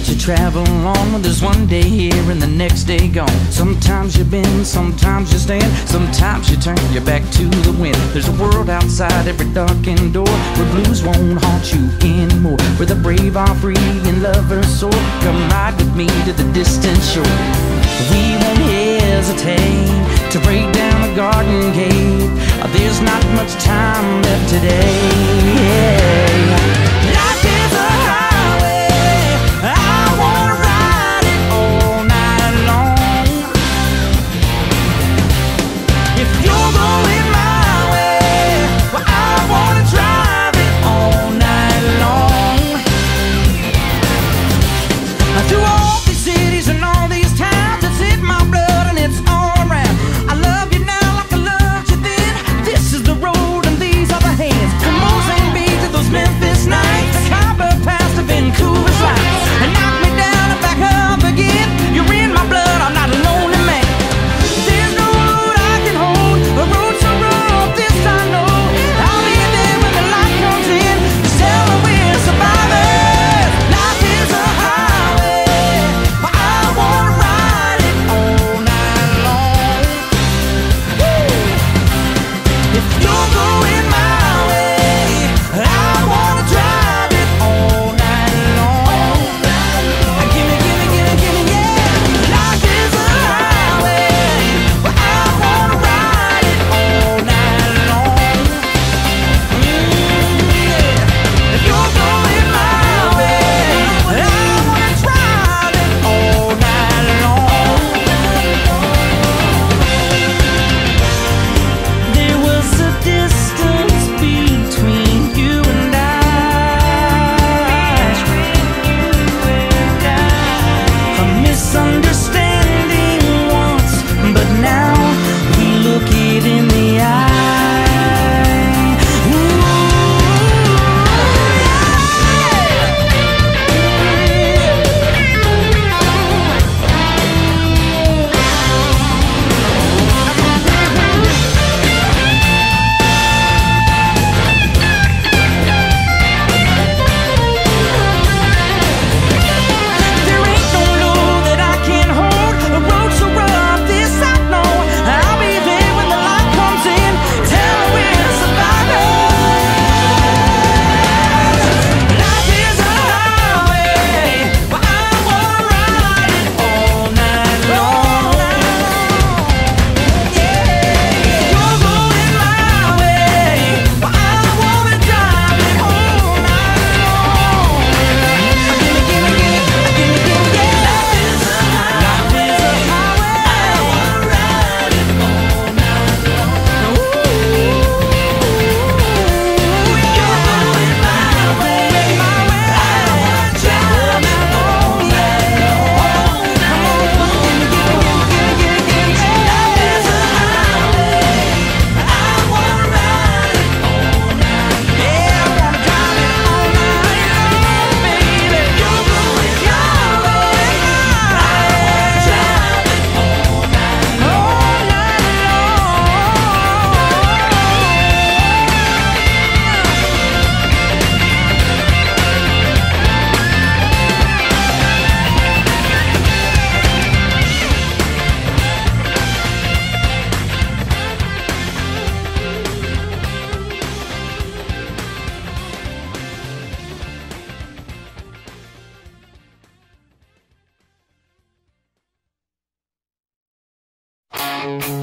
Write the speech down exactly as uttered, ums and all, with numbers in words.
you travel on. Well, there's one day here and the next day gone. Sometimes you bend, sometimes you stand, sometimes you turn your back to the wind. There's a world outside every darkened door, where blues won't haunt you anymore, where the brave are free and lovers soar. Come ride with me to the distant shore. We won't hesitate to break down the garden gate. There's not much time left today. Life is a highway, I wanna ride it all night long. If you're going my way, well, I wanna drive it all night long. Through all these cities and all these towns, it's in my blood and it's all around. I love you now like I loved you then. This is the road and these are the hands. From Mozambique to those Memphis nights, the Copper Pass to Vancouver's lights, and knock me down and back up again. You're in my blood, I'm not a lonely man. There's no road I can hold, a road so rough, this I know. I'll be there when the light comes in, to tell her we're survivors. Life is a highway, but I wanna ride it all night long. Woo! If you're going my way, I wanna drive it all night long. Gimme, gimme, gimme, gimme, yeah. Life is a highway, but I wanna ride it all night long. Mm, yeah. If you're going my way, I wanna drive it all night long. There was a distance between you and I, a misunderstanding once, but now we look it in the eye. Ooh, there ain't no load that I can't hold, a road so rough, this I know. I'll be there when the light comes in, tell her we're survivors. Life is a highway, but I wanna ride it all night long. Yeah, you're going my way, but I wanna drive it all night long. Gimme, gimme, gimme, gimme, gimme, yeah. Life is a highway, I wanna ride it all night long. Ooh, you're going my way, my way, I wanna drive it all night long. Come on, gimme, gimme, gimme, gimme, gimme, gimme, yeah. Life is a highway, I wanna ride it all night. Yeah, I wanna drive it all night long, baby. You're going your way, I wanna drive it all night, all night long.